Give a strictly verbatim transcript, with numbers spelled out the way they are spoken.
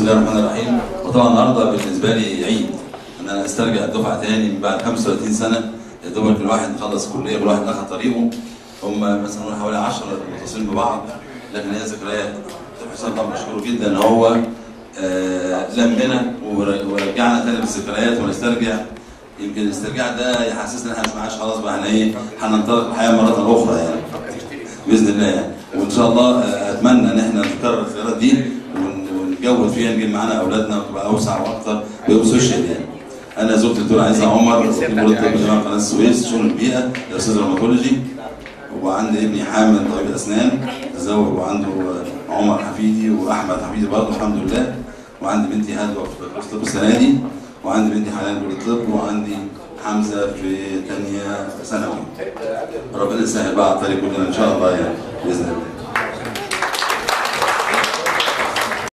الله الرحمن الرحيم. وطبعا النهارده بالنسبه لي عيد ان انا استرجع الدفعه تاني من بعد خمسة وثلاثين سنه. يا دوبك الواحد خلص كليه كل واحد اخذ طريقه. هم مثلا حوالي عشرة متصلين ببعض، لكن هي ذكريات. حسام طبعا بشكره جدا ان هو آه لمنا ورجعنا تاني بالذكريات ونسترجع. يمكن الاسترجاع ده يحسسنا ان احنا مش معاش خلاص بقى، احنا ايه هننطلق الحياه مره اخرى يعني باذن الله يعني. وان شاء الله اتمنى ان احنا نكرر الخيارات دي ونجود فيها، نجيب معانا اولادنا وتبقى اوسع واكثر بيبقوا سوشيال يعني. انا زوجتي الدكتوره عايزه عمر، وكيل كليه الطب جامعه قناه السويس شؤون البيئه، استاذ روماتولوجي. وعندي ابني حامد طبيب اسنان تزوج وعنده عمر حفيدي واحمد حفيدي برضه الحمد لله. وعندي بنتي هدوه في كليه الطب السنه دي، وعندي بنتي حاليا كليه الطب، وعندي حمزه في ثانيه ثانوي. ربنا يسهل بقى على الطريق كلنا ان شاء الله يعني باذن الله.